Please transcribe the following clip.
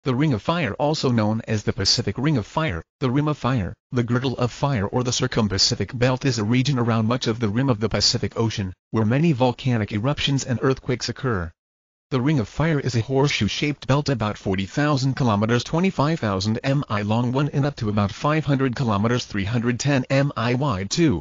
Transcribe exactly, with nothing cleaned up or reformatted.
The Ring of Fire, also known as the Pacific Ring of Fire, the Rim of Fire, the Girdle of Fire, or the Circum-Pacific Belt, is a region around much of the rim of the Pacific Ocean, where many volcanic eruptions and earthquakes occur. The Ring of Fire is a horseshoe-shaped belt about forty thousand kilometers (twenty-five thousand miles) long one and up to about five hundred kilometers (three hundred ten miles) wide too.